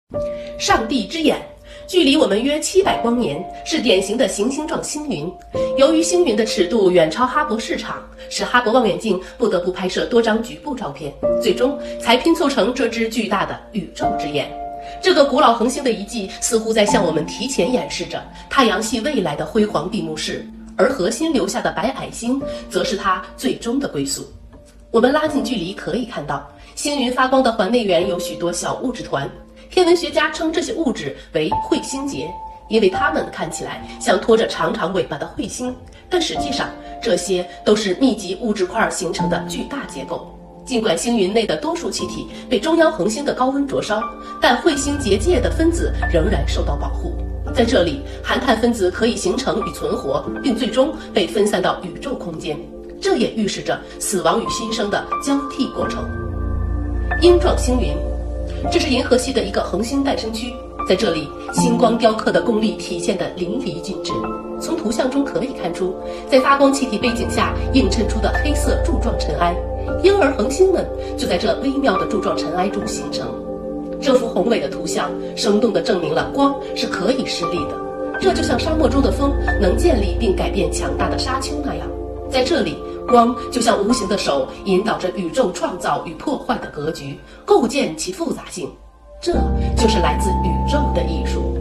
上帝之眼，距离我们约700光年，是典型的行星状星云。由于星云的尺度远超哈勃市场，使哈勃望远镜不得不拍摄多张局部照片，最终才拼凑成这只巨大的宇宙之眼。这个古老恒星的遗迹似乎在向我们提前演示着太阳系未来的辉煌闭幕式，而核心留下的白矮星则是它最终的归宿。我们拉近距离可以看到，星云发光的环内缘有许多小物质团，天文学家称这些物质为彗星节，因为它们看起来像拖着长长尾巴的彗星，但实际上这些都是密集物质块形成的巨大结构。尽管星云内的多数气体被中央恒星的高温灼烧，但彗星结界的分子仍然受到保护。在这里，含碳分子可以形成与存活，并最终被分散到宇宙空间。这也预示着死亡与新生的交替过程。鹰状星云，这是银河系的一个恒星诞生区，在这里，星光雕刻的功力体现得淋漓尽致。从图像中可以看出，在发光气体背景下映衬出的黑色柱状尘埃，婴儿恒星们就在这微妙的柱状尘埃中形成。这幅宏伟的图像生动地证明了光是可以施力的，这就像沙漠中的风能建立并改变强大的沙丘那样，在这里，光就像无形的手引导着宇宙创造与破坏的格局，构建其复杂性。这就是来自宇宙的艺术。